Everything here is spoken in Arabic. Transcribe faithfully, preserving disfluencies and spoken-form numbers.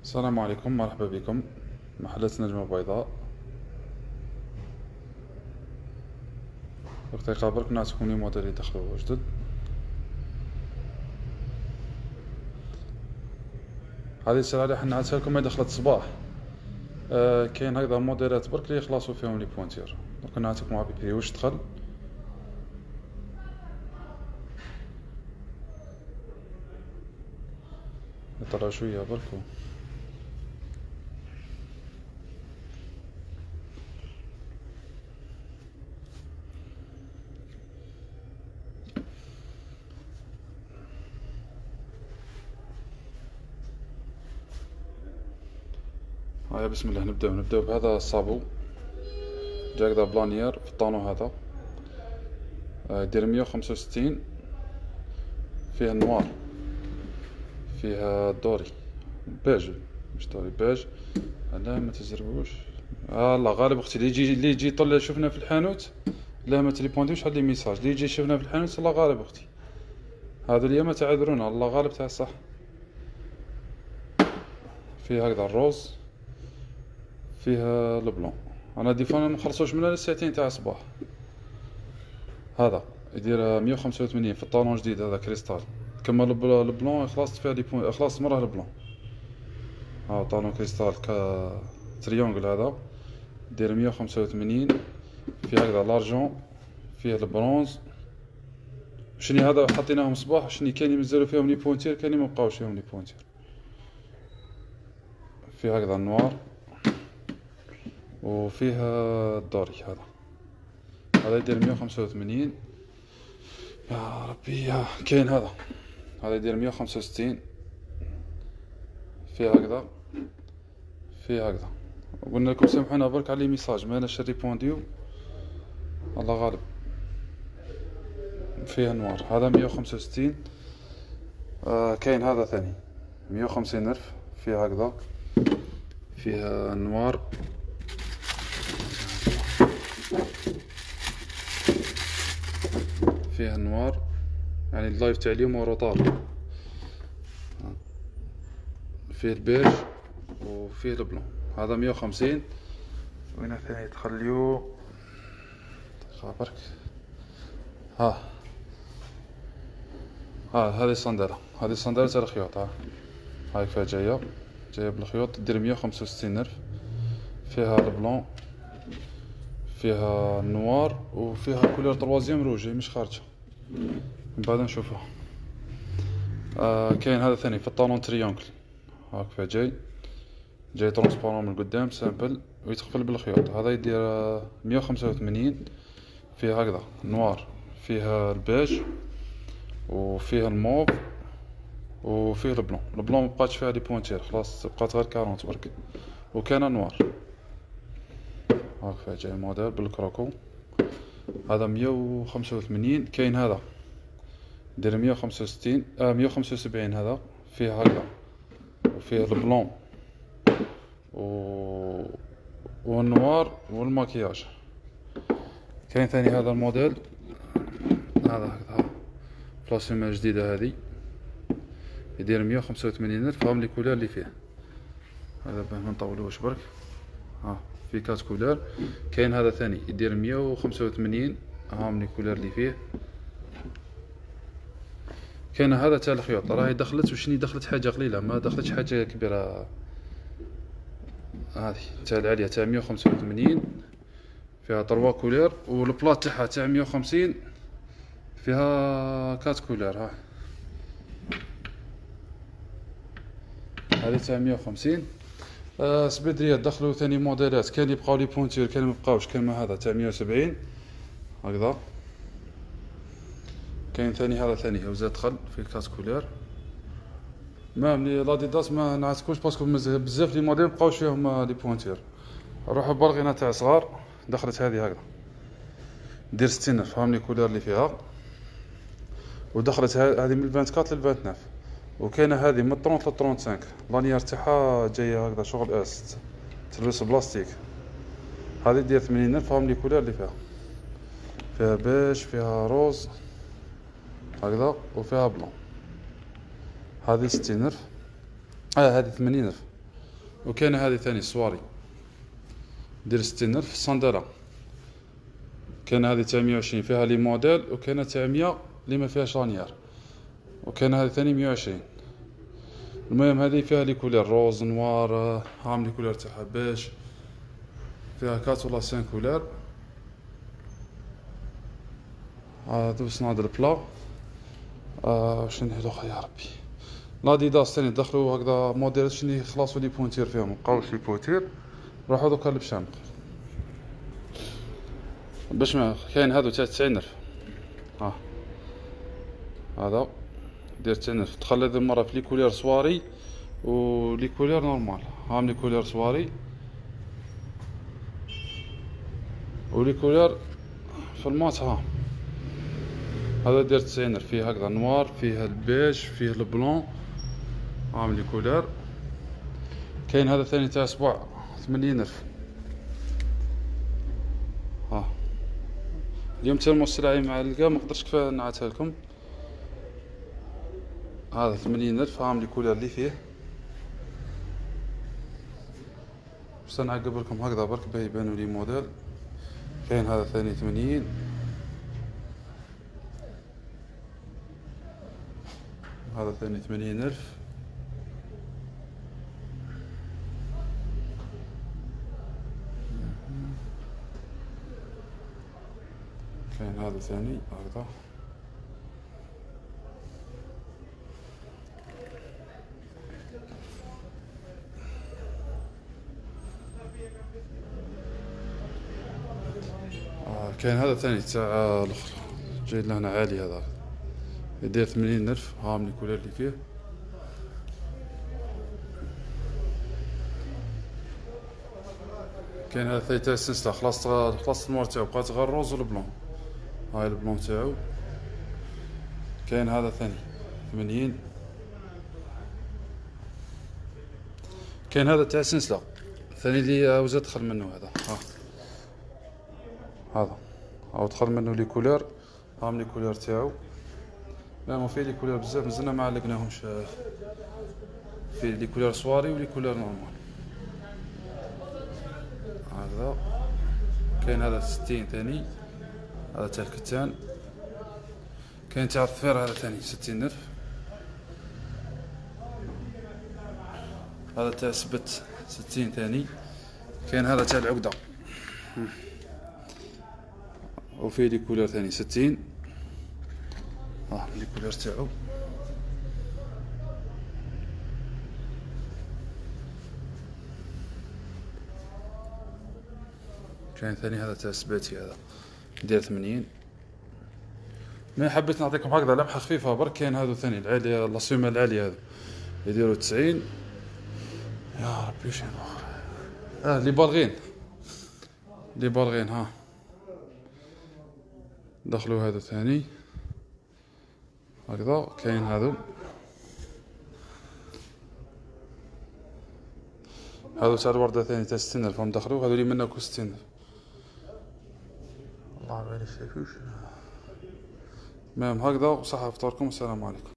السلام عليكم، مرحبا بكم محلات نجمة بيضاء. دقيقة برك نعطيكم لي موديل اللي دخلوا جدد. هذه السلعة اللي حنا نعطيها لكم دخلت صباح. آه كاين هكذا موديلات برك اللي يخلصوا فيهم لي بوانتير. دوك نعطيكم عا بيبي واش دخل. نطلع شوية برك. هيا بسم الله نبداو نبداو بهذا الصابو. جا هكذا بلانيير في الطانو هذا. يدير مية وخمسة وستين. فيه النوار، فيه الدوري بيج، مش دوري بيج. لا ما تجربوش. الله غالب اختي اللي يجي اللي يجي طلع شفنا في الحانوت. لا ما تليبونديوش على لي ميساج اللي يجي شفنا في الحانوت. الله غالب اختي هذا اليوم تعذرونا. الله غالب تاع الصح. فيه هكذا الروز، فيها البلون. انا ديفون ما خلصوش منها للساعتين تاع الصباح. هذا يدير مية وخمسة وثمانين في الطالون جديد هذا كريستال. كما البلون خلاص فيها دي بوين، خلاص مره البلون. ها طالون كريستال كا تريونغل هذا يدير مية وخمسة وثمانين. فيه هكذا لارجون، فيه البرونز. شني هذا حطيناهم صباح. شني كاين مازالوا فيهم لي بوينتير، كاين ما بقاوش فيهم لي بوينتير. فيه هكذا النوار وفيها الدوري. هذا هذا يدير مية وخمسة وثمانين. يا ربي يا كاين هذا هذا يدير مية وخمسة وستين. فيه هكذا فيه هكذا. قلنا لكم سامحونا برك على لي ميساج ما انا شري بونديو. الله غالب. فيه نوار هذا مية وخمسة وستين. آه كاين هذا ثاني مية وخمسين ألف. فيه هكذا فيها نوار. فيها نوار يعني اللايف تاع اليوم ورو طال. فيه البيج وفيه البلون. هذا مية وخمسين. وين ثاني تخليو برك. ها ها هذه الصندالة هذه الصندالة تاع الخيوط. ها هاي فيها جاية جاية بالخيوط دير مية وخمسة وستين ألف. فيها البلون، فيها النوار، وفيها كولور طروازيام روج مش خارجة. من بعد نشوفها. آه كاين هذا ثاني في الطالون تريونكل. هاك فيها جاي جاي ترونسبارون من القدام سامبل ويتقفل بالخيوط. هذا يدير مية وخمسة وثمانين. فيه هكذا نوار، فيها البيج وفيها الموف وفيه البلون. البلون مبقاتش فيها لي بوينتير خلاص بقات غير أربعين برك. وكان نوار. هاك فيها جاي موديل بالكروكو. هذا مية وخمسة وثمانين. كاين هذا دير مية وخمسة وستين آه مية وخمسة وسبعين. هذا فيه هكذا وفيه البلون و... والنوار والماكياج. كاين ثاني هذا الموديل هذا هكذا بلاصيمة جديدة هذه يدير مية وخمسة وثمانين ألف. هاهم لي كولار اللي فيه. هذا باه ما نطولوش برك. ها في كات كولار. كاين هذا ثاني يدير مية وخمسة وثمانين. هاهم لي كولار اللي فيه. كاين هذا تاع الخيوط راهي دخلت وشني دخلت حاجه قليله ما دخلتش حاجه كبيره. هذه تاع العاليه تاع مية وخمسة وثمانين. فيها طروا كولير والبلاط تاعها تاع مية وخمسين. فيها كات كولير. ها هذه تاع مية وخمسين. آه سبيدريات دخلوا ثاني موديلات. كان يبقاو لي بونتير كان ما بقاوش. كان هذا تاع مية وسبعين هكذا. كاين ثاني هذا ثاني وزاد دخل في كات كولير. ما ملي لاديداس ما نعتكوش باسكو بزاف لي موديل مبقاوش فيهم لي بوينتير. روحوا بالغينا تاع صغار. دخلت هذه هكذا دير ستين ألف. فهمني كولير اللي فيها. ودخلت هذه من أربعة وعشرين لل تسعة وعشرين. وكاينه هذه من ثلاثين لل خمسة وثلاثين. لانيير تاعها جايه هكذا شغل اس تلبس بلاستيك. هذه دير ثمانين ألف. فهمني كولير اللي فيها. فيها بيج فيها روز هكذا وفيها بلون. هذه ستين ألف. اه هذه ثمانين ألف. وكاينه هذه ثاني الصواري دير ستين ألف الصندالة. كاينه هذه تاع مية وعشرين فيها لي موديل، وكاينه تاع مية اللي ما فيهاش لانيار، وكاينه هذه ثاني مية وعشرين. المهم هذه فيها لي كولير روز نوار، هام لي كولير تاعها باش فيها كات ولا سان كولير. هادو صناد البلا. آه شنو هادو يا ربي، لاديداس ثاني دخلوا هكذا موديل شنو يخلصوا لي بونتير فيهم، مبقاوش لي بونتير، راحوا دوكا لبشامق باش ما كاين. هادو تاع تسعين ألف، ها هذا دير تسعين ألف. دخل هذه المرة في لي كولير صواري و لي كولير نورمال، هام لي كولير صواري و لي كولير في المات. ها هذا دير تسعين ألف، فيه هكذا نوار، فيه البيج، فيه البلون، هام لي كولير. كاين هذا ثاني تاع سبوع ثمانين ألف. ها اليوم تلمو السلعة معلقة مقدرتش كيف نعتها لكم. هذا ثمانين ألف، هام لي كولير اللي فيه. باش نعقب لكم هكذا برك باه يبانو لي موديل. كاين هذا ثاني ثمانين، هذا ثاني ثمانين ألف. كاين هذا ثاني هكذا. آه كاين هذا ثاني تاع الاخر جاي لهنا عالي، هذا يدير ثمانين ألف، هام لي كولير اللي فيه. كاين هذا ثاني تاع السلسلة، خلاص خلاص المور تاعو، بقات غير الروز والبلون. هاي البلون تاعو. كاين هذا ثاني ثمانين. كاين هذا تاع السلسلة ثاني اللي وزاد دخل منه هذا. ها هذا او دخل منه لي كولير، هام لي كولير تاعو. لا ما فيه لي كولير بزاف، مازلنا ما علقناهمش. فيه لي كولير صواري ولي كولير نورمال هذا. كاين هذا ستين ثاني، هذا تاع الكتان. كاين تاع الظفير هذا ثاني ستين ألف. هذا تاع سبت ستين ثاني. كاين هذا تاع العقدة وفيه لي كولير ثاني ستين. ها لي كولير تاعو. كاين ثاني هذا تاع السباتي، هذا دير ثمانين. ما حبيت نعطيكم هكذا لمحة خفيفة برك. كاين هذو ثاني العالية، الأسيومة العالية هذو يديروا تسعين. يا ربي شنو اه لي بالغين، لي بالغين ها دخلوا هذا ثاني هكذا. كاين هذو هذو تاع الوردة ثاني تاع ستين ألف، هم دخلوا هذو اللي منكو ستين ألف. الله ما شايفوش. المهم هكذا، وصحة فطوركم، والسلام عليكم.